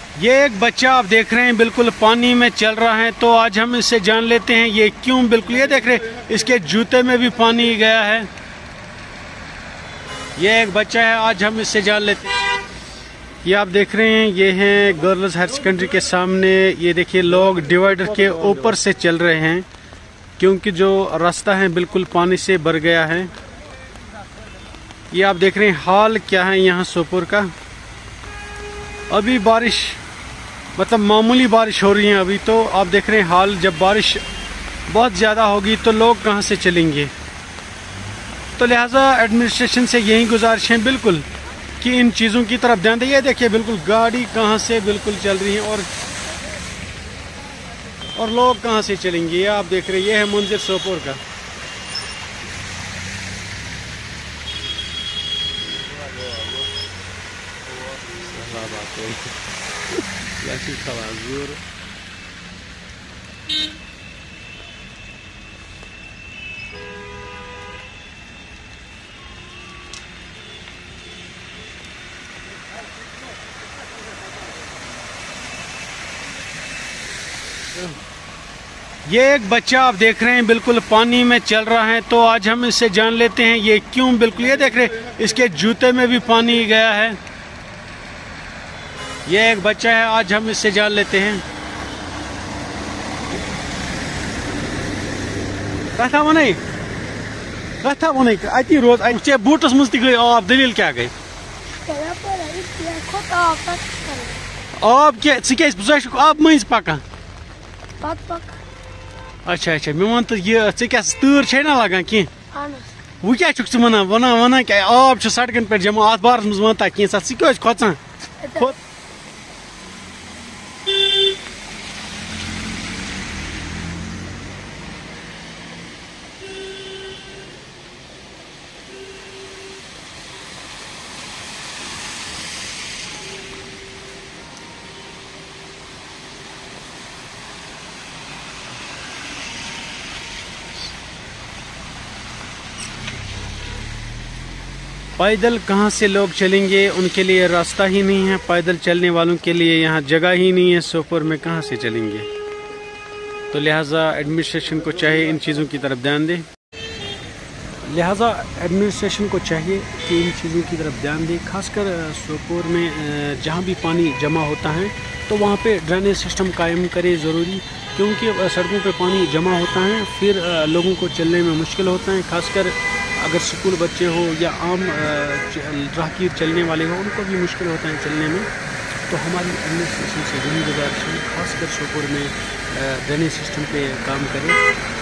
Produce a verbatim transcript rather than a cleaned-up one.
ये एक बच्चा आप देख रहे हैं बिल्कुल पानी में चल रहा है, तो आज हम इससे जान लेते हैं ये क्यों बिल्कुल, ये देख रहे हैं इसके जूते में भी पानी गया है। ये एक बच्चा है, आज हम इससे जान लेते हैं। ये आप देख रहे हैं ये है गर्ल्स हायर सेकेंडरी के सामने। ये देखिए लोग डिवाइडर के ऊपर से चल रहे हैं क्योंकि जो रास्ता है बिल्कुल पानी से भर गया है। ये आप देख रहे हैं हाल क्या है यहाँ सोपोर का। अभी बारिश मतलब मामूली बारिश हो रही है अभी, तो आप देख रहे हैं हाल। जब बारिश बहुत ज़्यादा होगी तो लोग कहाँ से चलेंगे, तो लिहाजा एडमिनिस्ट्रेशन से यही गुजारिश है बिल्कुल कि इन चीज़ों की तरफ ध्यान दें। ये देखिए बिल्कुल गाड़ी कहाँ से बिल्कुल चल रही है और और लोग कहाँ से चलेंगे। ये आप देख रहे हैं ये है मंदिर सोपोर का। ये एक बच्चा आप देख रहे हैं बिल्कुल पानी में चल रहा है, तो आज हम इससे जान लेते हैं ये क्यों बिल्कुल, ये देख रहे हैं इसके जूते में भी पानी गया है। ये एक बच्चा है, आज हम इससे जान लेते हैं। कथा वन कथा वन अति रोज चे बूटस मज गई आब, दलील क्या गई आब क्या आब मज पकान। अच्छा अच्छा मे वन तो ये क्या तूर छे ना लगान कह वो क्या वन वन वन क्या आब सड़कन पे जमा अत बारस मज वन कह सह क्या खोचान। पैदल कहाँ से लोग चलेंगे, उनके लिए रास्ता ही नहीं है। पैदल चलने वालों के लिए यहाँ जगह ही नहीं है। सोपोर में कहाँ से चलेंगे, तो लिहाजा एडमिनिस्ट्रेशन को चाहिए इन चीज़ों की तरफ ध्यान दे। लिहाजा एडमिनिस्ट्रेशन को चाहिए कि इन चीज़ों की तरफ ध्यान दे। खासकर सोपोर में जहाँ भी पानी जमा होता है तो वहाँ पे ड्रेनेज सिस्टम कायम करे ज़रूरी, क्योंकि सड़कों पे पानी जमा होता है फिर लोगों को चलने में मुश्किल होता है। खासकर अगर स्कूल बच्चे हो या आम राहगीर चलने वाले हो, उनको भी मुश्किल होता है चलने में। तो हमारी एडमिनिस्ट्रेशन से यही गुजारिश है खासकर सोपोर में ड्रेनेज सिस्टम पे काम करें।